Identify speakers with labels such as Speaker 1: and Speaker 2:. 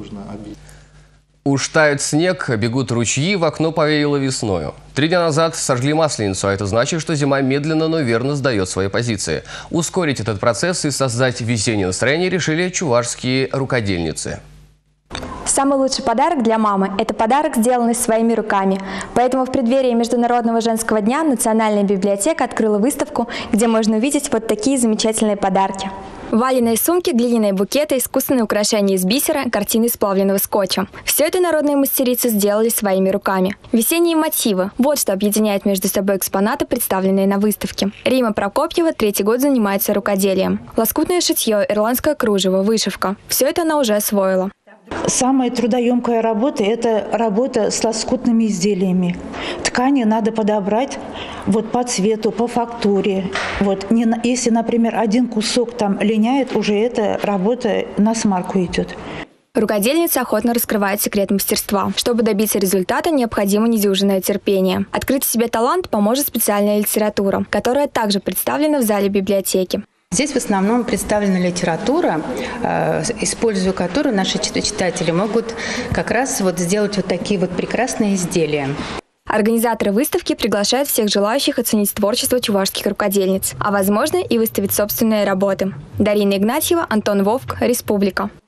Speaker 1: нужно обить.
Speaker 2: Уж тает снег, бегут ручьи, в окно повеяло весною. 3 дня назад сожгли Масленицу, а это значит, что зима медленно, но верно сдает свои позиции. Ускорить этот процесс и создать весеннее настроение решили чувашские рукодельницы.
Speaker 3: Самый лучший подарок для мамы – это подарок, сделанный своими руками. Поэтому в преддверии Международного женского дня Национальная библиотека открыла выставку, где можно увидеть вот такие замечательные подарки. Валеные сумки, глиняные букеты, искусственные украшения из бисера, картины из плавленного скотча. Все это народные мастерицы сделали своими руками. Весенние мотивы – вот что объединяет между собой экспонаты, представленные на выставке. Рима Прокопьева 3-й год занимается рукоделием. Лоскутное шитье, ирландское кружево, вышивка – все это она уже освоила.
Speaker 4: Самая трудоемкая работа – это работа с лоскутными изделиями. Ткани надо подобрать вот по цвету, по фактуре. Вот, если, например, один кусок там линяет, уже эта работа на смарку идет.
Speaker 3: Рукодельница охотно раскрывает секрет мастерства. Чтобы добиться результата, необходимо недюжинное терпение. Открыть в себе талант поможет специальная литература, которая также представлена в зале библиотеки.
Speaker 5: Здесь в основном представлена литература, используя которую наши читатели могут как раз вот сделать вот такие вот прекрасные изделия.
Speaker 3: Организаторы выставки приглашают всех желающих оценить творчество чувашских рукодельниц, а возможно и выставить собственные работы. Дарина Игнатьева, Антон Вовк, Республика.